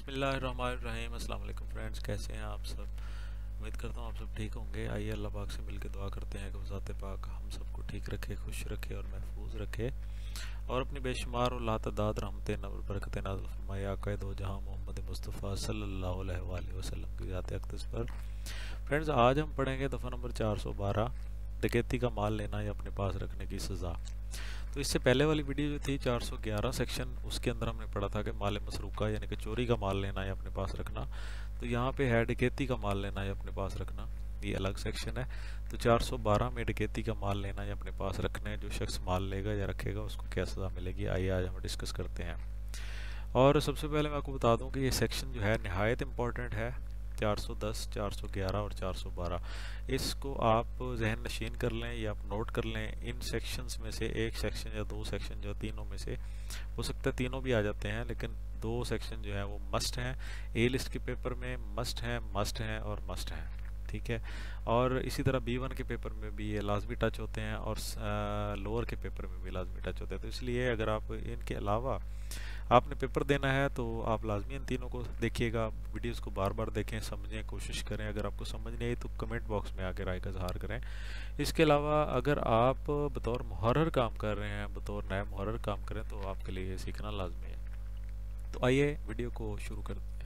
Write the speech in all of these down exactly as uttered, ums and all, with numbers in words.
बिस्मिल्लाहिर्रहमानिर्रहीम। अस्सलाम वालेकुम फ्रेंड्स, कैसे हैं आप सब। उम्मीद करता हूँ आप सब ठीक होंगे। आइए अल्लाह पाक से मिलकर दुआ करते हैं कि वो ज़ात पाक हम सबको ठीक रखे, खुश रखे और महफूज रखे, और अपनी बेशुमार और लातदाद रहमतें नवर बरकतें नाज़िल फरमाए आक़ाए दो जहां मोहम्मद मुस्तफ़ा सल्लल्लाहु अलैहि वसल्लम की ज़ात अक़दस पर। फ्रेंड्स, आज हम पढ़ेंगे दफ़ा नंबर चार सौ बारह, डकैती का माल लेना या अपने पास रखने की सज़ा। तो इससे पहले वाली वीडियो जो थी चार सौ ग्यारह सेक्शन, उसके अंदर हमने पढ़ा था कि माल मसरूका यानी कि चोरी का माल लेना या अपने पास रखना। तो यहाँ पे है डकैती का माल लेना या अपने पास रखना, ये अलग सेक्शन है। तो चार सौ बारह में डकैती का माल लेना या अपने पास रखने, जो शख्स माल लेगा या रखेगा उसको क्या सज़ा मिलेगी, आइए आज हम डिस्कस करते हैं। और सबसे पहले मैं आपको बता दूं कि ये सेक्शन जो है नहायत इम्पॉर्टेंट है। चार सौ दस, चार सौ ग्यारह और चार सौ बारह, इसको आप जहन नशीन कर लें या आप नोट कर लें। इन सेक्शंस में से एक सेक्शन या दो सेक्शन जो तीनों में से हो सकता है तीनों भी आ जाते हैं, लेकिन दो सेक्शन जो है वो मस्ट हैं। ए लिस्ट के पेपर में मस्ट हैं, मस्ट हैं और मस्ट हैं, ठीक है। और इसी तरह बी वन के पेपर में भी ये लाजमी टच होते हैं और लोअर के पेपर में भी लाजमी टच होते हैं। तो इसलिए अगर आप इनके अलावा आपने पेपर देना है तो आप लाजमी इन तीनों को देखिएगा, वीडियोस को बार बार देखें, समझें, कोशिश करें। अगर आपको समझ नहीं आई तो कमेंट बॉक्स में आकर राय का इज़हार करें। इसके अलावा अगर आप बतौर मुहर्रर काम कर रहे हैं, बतौर नया मुहर्रर काम करें, तो आपके लिए ये सीखना लाजमी है। तो आइए वीडियो को शुरू करते हैं।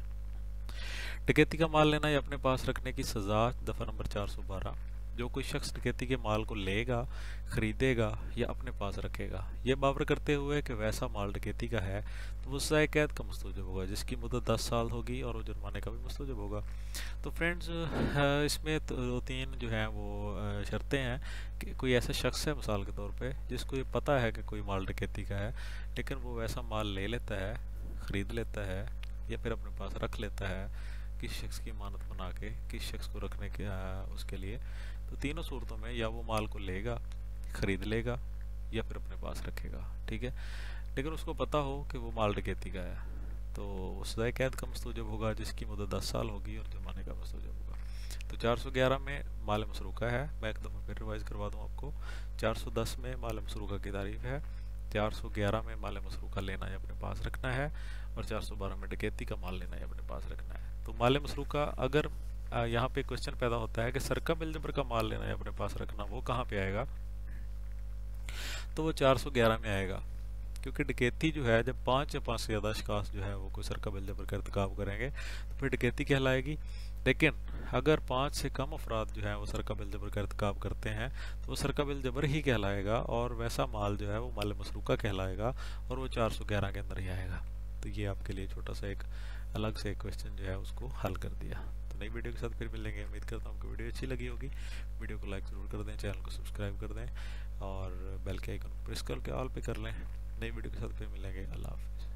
डकैती का माल लेना या अपने पास रखने की सज़ा, दफ़ा नंबर चार सौ बारह। जो कोई शख्स डकैती के माल को लेगा, ख़रीदेगा या अपने पास रखेगा, यह बावर करते हुए कि वैसा माल डकैती का है, तो वो सज़ाए कैद का मुस्तौजब होगा, जिसकी मुद्दत दस साल होगी और वो जुर्माने का भी मुस्तौजब होगा। तो फ्रेंड्स, इसमें दो तीन जो हैं वो शर्तें हैं कि कोई ऐसा शख्स है मिसाल के तौर पे जिसको ये पता है कि कोई माल डकैती का है, लेकिन वो वैसा माल ले लेता है, ख़रीद लेता है या फिर अपने पास रख लेता है किस शख्स की मानत बना के, किस शख्स को रखने के आ, उसके लिए। तो तीनों सूरतों में या वो माल को लेगा, ख़रीद लेगा या फिर अपने पास रखेगा, ठीक है। लेकिन उसको पता हो कि वो माल डकैती का है, तो सज़ाए कैद का मुस्तौजब होगा, जिसकी मुद्दत दस साल होगी और जुर्माने का मुस्तौजब होगा। तो चार सौ ग्यारह में माल मसरूका है, मैं एक दफ़ा फिर रिवाइज़ करवा दूँ आपको। चार सौ दस में माल मसरूका की तारीफ है, चार सौ ग्यारह में माल मसरूका लेना या अपने पास रखना है, और चार सौ बारह में डकैती का माल लेना या अपने पास रखना है। तो माल मसरूका, अगर यहाँ पे क्वेश्चन पैदा होता है कि सरका बिल जबर का माल लेना या अपने पास रखना, वो कहाँ पे आएगा, तो वो चार सौ ग्यारह में आएगा। क्योंकि डकैती जो है, जब पाँच या पाँच से ज़्यादा अशखास जो है वो कोई सरका बिल जबर का इर्तिकाब करेंगे तो फिर डकैती कहलाएगी। लेकिन अगर पाँच से कम अफराद जो है वो सरका बिल जबर का इर्तिकाब करते हैं तो वो सरका बिल जबर ही कहलाएगा, और वैसा माल जो है वो माल मसरूका कहलाएगा, और वो चार सौ ग्यारह के अंदर ही आएगा। तो ये आपके लिए छोटा सा एक अलग से क्वेश्चन जो है उसको हल कर दिया। तो नई वीडियो के साथ फिर मिलेंगे। उम्मीद करता हूँ कि वीडियो अच्छी लगी होगी। वीडियो को लाइक ज़रूर कर दें, चैनल को सब्सक्राइब कर दें और बेल के आइकन प्रेस करके ऑल पे कर लें। नई वीडियो के साथ फिर मिलेंगे। अल्लाह हाफ़िज़।